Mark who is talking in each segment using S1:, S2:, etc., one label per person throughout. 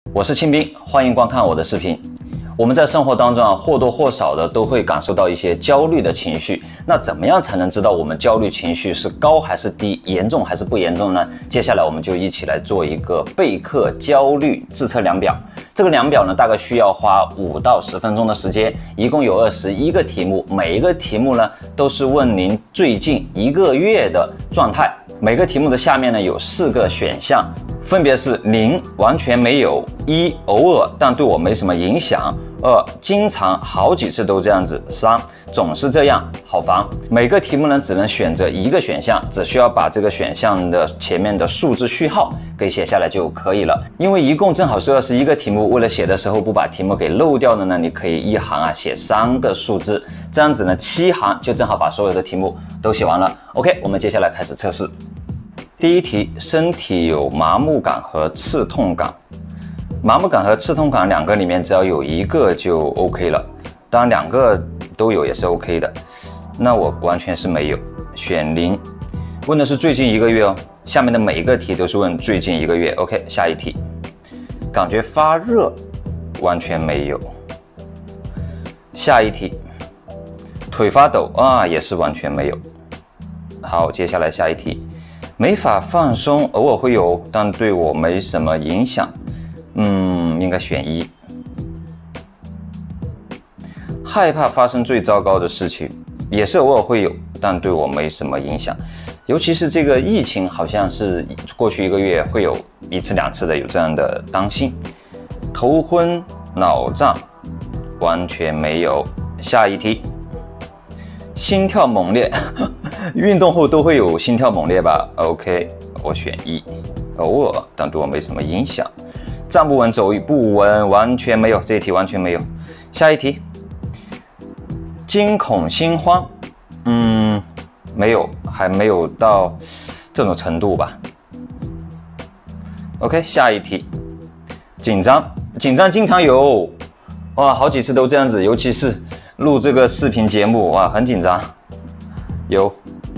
S1: 我是清兵，欢迎观看我的视频。我们在生活当中或多或少的都会感受到一些焦虑的情绪。那怎么样才能知道我们焦虑情绪是高还是低，严重还是不严重呢？接下来我们就一起来做一个备课焦虑自测量表。这个量表呢，大概需要花5到10分钟的时间，一共有21个题目，每一个题目呢都是问您最近1个月的状态。每个题目的下面呢有4个选项，分别是0完全没有，1偶尔但对我没什么影响，2经常好几次都这样子，3总是这样好烦。每个题目呢只能选择1个选项，只需要把这个选项的前面的数字序号给写下来就可以了。因为一共正好是21个题目，为了写的时候不把题目给漏掉的呢，你可以一行写3个数字，这样子呢7行就正好把所有的题目都写完了。OK， 我们接下来开始测试。第一题，身体有麻木感和刺痛感。麻木感和刺痛感2个里面只要有1个就 OK 了，当然2个都有也是 OK 的。那我完全是没有，选0。问的是最近1个月哦，下面的每一个题都是问最近1个月。OK， 下一题，感觉发热，完全没有。下一题，腿发抖也是完全没有。好，接下来下一题。没法放松，偶尔会有，但对我没什么影响。应该选1。害怕发生最糟糕的事情，也是偶尔会有，但对我没什么影响。尤其是这个疫情，好像是过去1个月会有1次2次的有这样的担心。头昏脑胀，完全没有。下一题，心跳猛烈。运动后都会有心跳猛烈吧 ？OK， 我选1，偶尔，但对我没什么影响。站不稳，走不稳，完全没有，这一题完全没有。下一题，惊恐心慌，没有，还没有到这种程度吧。OK， 下一题，紧张经常有，好几次都这样子，尤其是录这个视频节目，很紧张。有，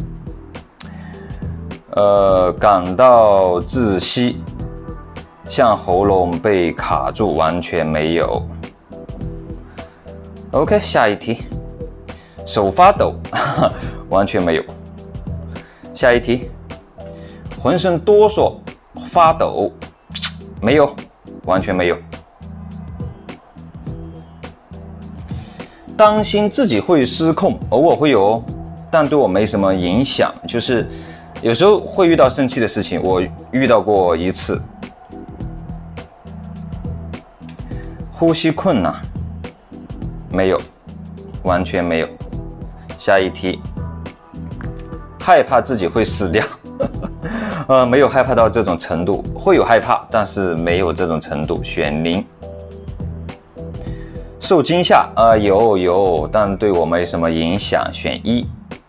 S1: 感到窒息，像喉咙被卡住，完全没有。OK， 下一题，手发抖，完全没有。下一题，浑身哆嗦，发抖，没有，完全没有。担心自己会失控，偶尔会有哦，但对我没什么影响，就是有时候会遇到生气的事情，我遇到过1次。呼吸困难，没有，完全没有。下一题，害怕自己会死掉，没有害怕到这种程度，会有害怕，但是没有这种程度，选0。受惊吓，有，但对我没什么影响，选1。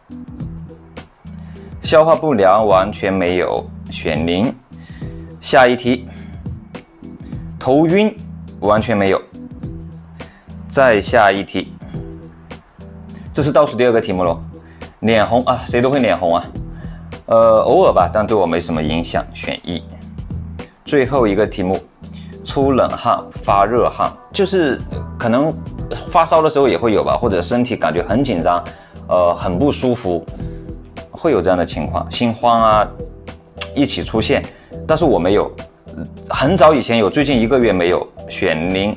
S1: 消化不良，完全没有，选0。下一题，头晕，完全没有。再下一题，这是倒数第2个题目咯。脸红谁都会脸红偶尔吧，但对我没什么影响，选1。最后一个题目，出冷汗，发热汗，就是可能发烧的时候也会有吧，或者身体感觉很紧张，很不舒服，会有这样的情况，心慌一起出现，但是我没有，很早以前有，最近1个月没有，选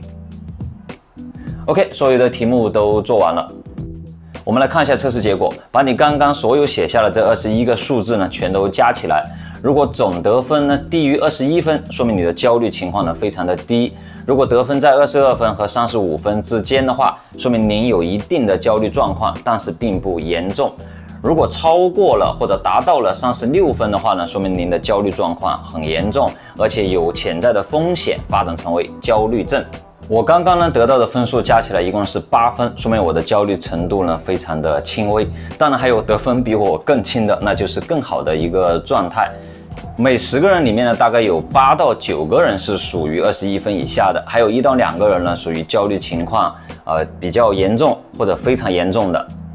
S1: 0。OK， 所有的题目都做完了，我们来看一下测试结果。把你刚刚所有写下的这21个数字呢，全都加起来。如果总得分呢低于21分，说明你的焦虑情况呢非常的低；如果得分在22分和35分之间的话，说明您有一定的焦虑状况，但是并不严重。如果超过了或者达到了36分的话呢，说明您的焦虑状况很严重，而且有潜在的风险发展成为焦虑症。我刚刚呢得到的分数加起来一共是8分，说明我的焦虑程度呢非常的轻微。当然还有得分比我更轻的，那就是更好的一个状态。每10个人里面呢，大概有8到9个人是属于21分以下的，还有1到2个人呢属于焦虑情况比较严重或者非常严重的。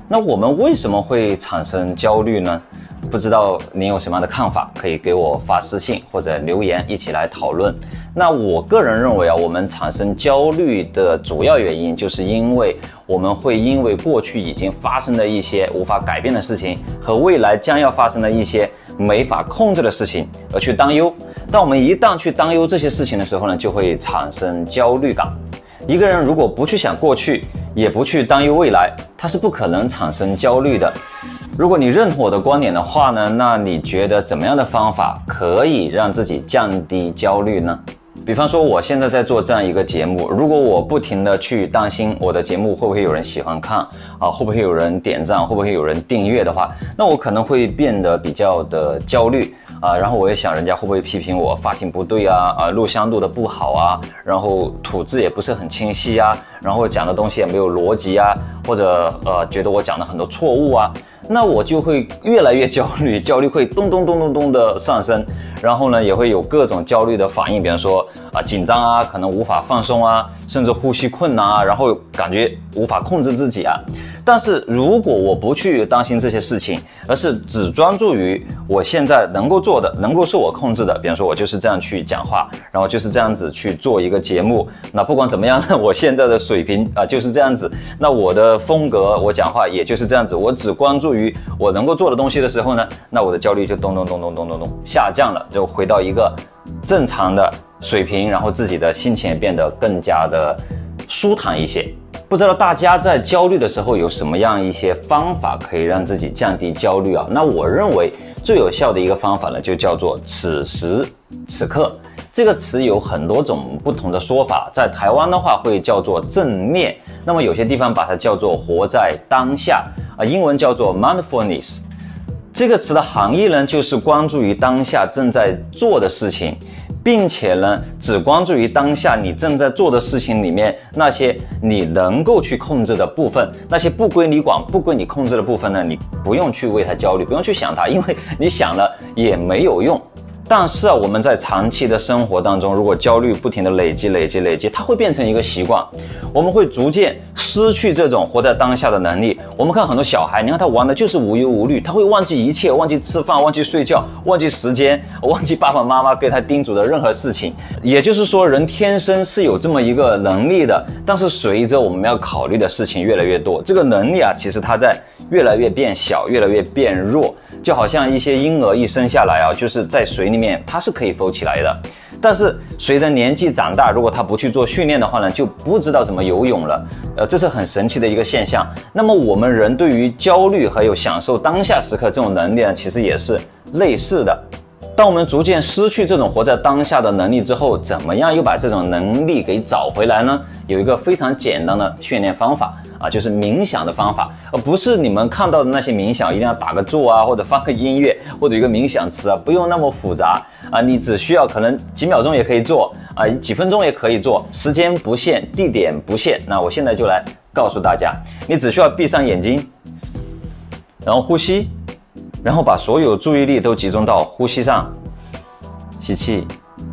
S1: 那我们为什么会产生焦虑呢？不知道您有什么样的看法，可以给我发私信或者留言一起来讨论。那我个人认为我们产生焦虑的主要原因，就是因为我们会因为过去已经发生的一些无法改变的事情和未来将要发生的一些没法控制的事情而去担忧。当我们一旦去担忧这些事情的时候呢，就会产生焦虑感。一个人如果不去想过去，也不去担忧未来，他是不可能产生焦虑的。如果你认同我的观点的话呢，那你觉得怎么样的方法可以让自己降低焦虑呢？比方说我现在在做这样一个节目，如果我不停的去担心我的节目会不会有人喜欢看啊，会不会有人点赞，会不会有人订阅的话，那我可能会变得比较的焦虑啊，然后我也想人家会不会批评我发型不对啊，录像录的不好啊，然后吐字也不是很清晰啊，然后讲的东西也没有逻辑啊，或者觉得我讲的很多错误啊，那我就会越来越焦虑，焦虑会咚咚咚咚咚的上升，然后呢也会有各种焦虑的反应，比方说紧张啊，可能无法放松啊，甚至呼吸困难啊，然后感觉无法控制自己啊。但是如果我不去担心这些事情，而是只专注于我现在能够做的，能够是我控制的，比方说我就是这样去讲话，然后就是这样子去做一个节目，那不管怎么样呢，我现在的水平就是这样子，那我的风格，我讲话也就是这样子，我只关注于我能够做的东西的时候呢，那我的焦虑就咚咚咚咚咚咚咚下降了，就回到一个正常的水平，然后自己的心情也变得更加的舒坦一些。不知道大家在焦虑的时候有什么样一些方法可以让自己降低焦虑啊？那我认为最有效的一个方法呢，就叫做此时此刻。这个词有很多种不同的说法，在台湾的话会叫做正念，那么有些地方把它叫做活在当下英文叫做 mindfulness。这个词的含义呢，就是关注于当下正在做的事情，并且呢，只关注于当下你正在做的事情里面那些你能够去控制的部分，那些不归你管、不归你控制的部分呢，你不用去为它焦虑，不用去想它，因为你想了也没有用。但是我们在长期的生活当中，如果焦虑不停的累积，它会变成一个习惯，我们会逐渐失去这种活在当下的能力。我们看很多小孩，你看他玩的就是无忧无虑，他会忘记一切，忘记吃饭，忘记睡觉，忘记时间，忘记爸爸妈妈给他叮嘱的任何事情。也就是说，人天生是有这么一个能力的，但是随着我们要考虑的事情越来越多，这个能力其实它在越来越变小，越来越变弱。就好像一些婴儿一生下来就是在水里面它是可以浮起来的，但是随着年纪长大，如果他不去做训练的话呢，就不知道怎么游泳了。这是很神奇的一个现象。那么我们人对于焦虑还有享受当下时刻这种能力呢，其实也是类似的。当我们逐渐失去这种活在当下的能力之后，怎么样又把这种能力给找回来呢？有一个非常简单的训练方法就是冥想的方法，而不是你们看到的那些冥想一定要打个坐或者放个音乐或者一个冥想词不用那么复杂你只需要可能几秒钟也可以做几分钟也可以做，时间不限，地点不限。那我现在就来告诉大家，你只需要闭上眼睛，然后呼吸，然后把所有注意力都集中到呼吸上，吸气，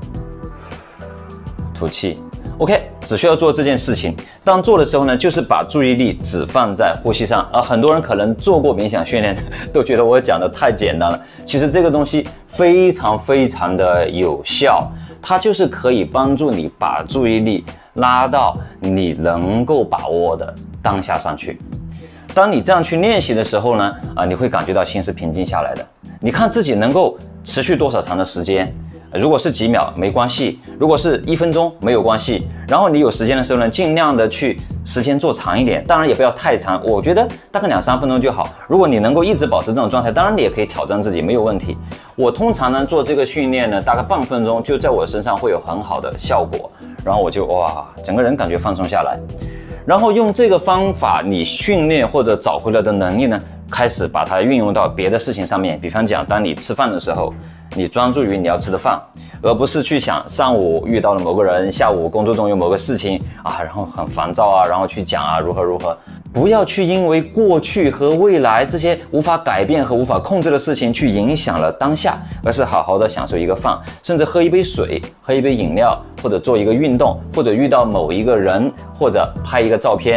S1: 吐气。OK， 只需要做这件事情。当做的时候呢，就是把注意力只放在呼吸上。很多人可能做过冥想训练，都觉得我讲的太简单了。其实这个东西非常非常的有效，它就是可以帮助你把注意力拉到你能够把握的当下上去。当你这样去练习的时候呢，你会感觉到心是平静下来的。你看自己能够持续多少长的时间，如果是几秒没关系，如果是1分钟没有关系。然后你有时间的时候呢，尽量的去时间做长一点，当然也不要太长，我觉得大概2-3分钟就好。如果你能够一直保持这种状态，当然你也可以挑战自己，没有问题。我通常呢做这个训练呢，大概半分钟就在我身上会有很好的效果，然后我就整个人感觉放松下来。然后用这个方法，你训练或者找回来的能力呢，开始把它运用到别的事情上面。比方讲，当你吃饭的时候，你专注于你要吃的饭，而不是去想上午遇到了某个人，下午工作中有某个事情然后很烦躁然后去讲如何。不要去因为过去和未来这些无法改变和无法控制的事情去影响了当下，而是好好的享受一个饭，甚至喝一杯水，喝一杯饮料，或者做一个运动，或者遇到某一个人，或者拍一个照片。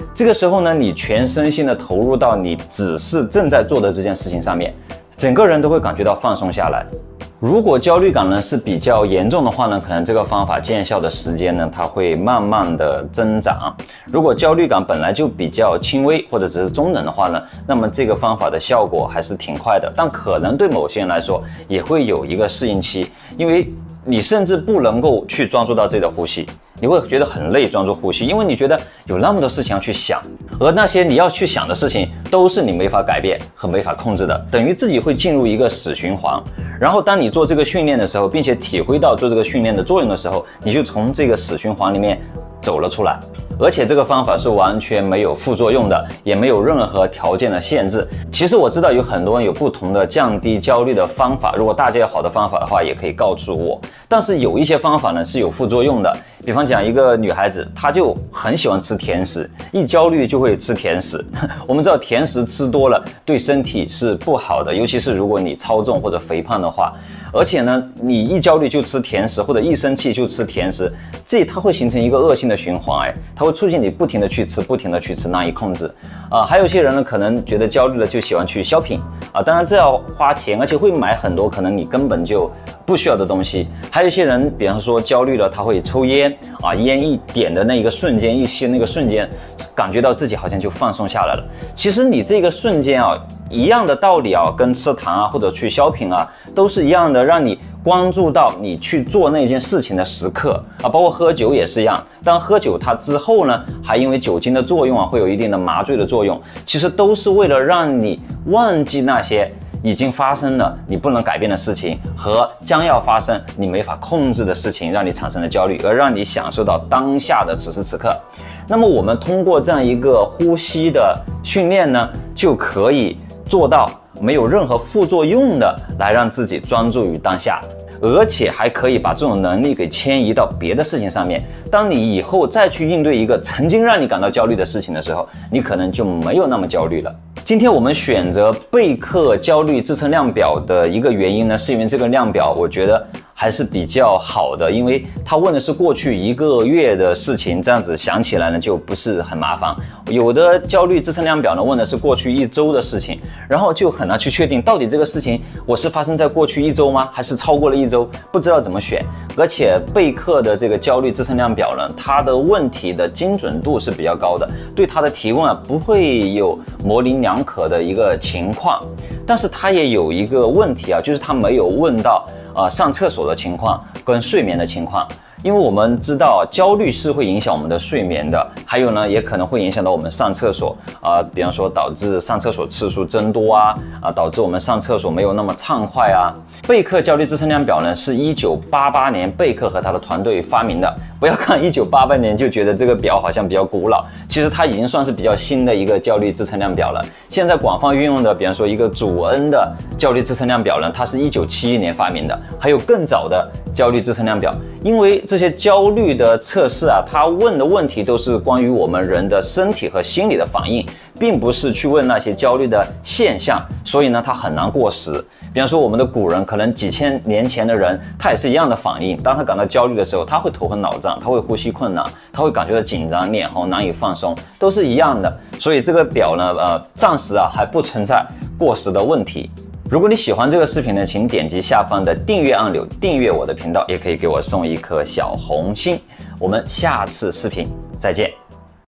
S1: 这个时候呢，你全身心的投入到你只是正在做的这件事情上面，整个人都会感觉到放松下来。如果焦虑感呢是比较严重的话呢，可能这个方法见效的时间呢，它会慢慢的增长。如果焦虑感本来就比较轻微或者只是中等的话呢，那么这个方法的效果还是挺快的，但可能对某些人来说也会有一个适应期，因为你甚至不能够去专注到自己的呼吸，你会觉得很累，专注呼吸，因为你觉得有那么多事情要去想，而那些你要去想的事情都是你没法改变和没法控制的，等于自己会进入一个死循环。然后当你做这个训练的时候，并且体会到做这个训练的作用的时候，你就从这个死循环里面走了出来。而且这个方法是完全没有副作用的，也没有任何条件的限制。其实我知道有很多人有不同的降低焦虑的方法，如果大家有好的方法的话，也可以告诉我。但是有一些方法呢是有副作用的，比方讲一个女孩子，她就很喜欢吃甜食，一焦虑就会吃甜食。我们知道甜食吃多了对身体是不好的，尤其是如果你超重或者肥胖的话。而且呢，你一焦虑就吃甜食，或者一生气就吃甜食，它会形成一个恶性的循环，它会促进你不停的去吃，不停的去吃，难以控制。还有些人呢，可能觉得焦虑了就喜欢去shopping，当然这要花钱，而且会买很多可能你根本就不需要的东西。还有一些人，比方说焦虑了，他会抽烟，烟一点的那一个瞬间，一吸那个瞬间，感觉到自己好像就放松下来了。其实你这个瞬间一样的道理跟吃糖或者去shopping都是一样的，让你关注到你去做那件事情的时刻包括喝酒也是一样。当喝酒它之后呢，还因为酒精的作用会有一定的麻醉的作用，其实都是为了让你忘记那些已经发生了你不能改变的事情和将要发生你没法控制的事情，让你产生的焦虑，而让你享受到当下的此时此刻。那么我们通过这样一个呼吸的训练呢，就可以做到没有任何副作用的来让自己专注于当下，而且还可以把这种能力给迁移到别的事情上面。当你以后再去应对一个曾经让你感到焦虑的事情的时候，你可能就没有那么焦虑了。今天我们选择贝克焦虑支撑量表的一个原因呢，是因为这个量表我觉得还是比较好的，因为它问的是过去1个月的事情，这样子想起来呢就不是很麻烦。有的焦虑支撑量表呢问的是过去1周的事情，然后就很难去确定到底这个事情我是发生在过去1周吗，还是超过了1周，不知道怎么选。而且贝克的这个焦虑支撑量表呢，它的问题的精准度是比较高的，对它的提问不会有模棱两可的一个情况。但是它也有一个问题就是它没有问到上厕所的情况跟睡眠的情况。因为我们知道焦虑是会影响我们的睡眠的，还有呢也可能会影响到我们上厕所比方说导致上厕所次数增多导致我们上厕所没有那么畅快贝克焦虑支撑量表呢是1988年贝克和他的团队发明的。不要看1988年就觉得这个表好像比较古老，其实它已经算是比较新的一个焦虑支撑量表了。现在广泛运用的，比方说一个祖恩的焦虑支撑量表呢，它是1971年发明的，还有更早的焦虑支撑量表。因为这些焦虑的测试它问的问题都是关于我们人的身体和心理的反应，并不是去问那些焦虑的现象，所以呢它很难过时。比方说我们的古人，可能几千年前的人，他也是一样的反应。当他感到焦虑的时候，他会头昏脑胀，他会呼吸困难，他会感觉到紧张、脸红、难以放松，都是一样的。所以这个表呢，暂时还不存在过时的问题。如果你喜欢这个视频呢，请点击下方的订阅按钮，订阅我的频道，也可以给我送一颗小红心。我们下次视频再见。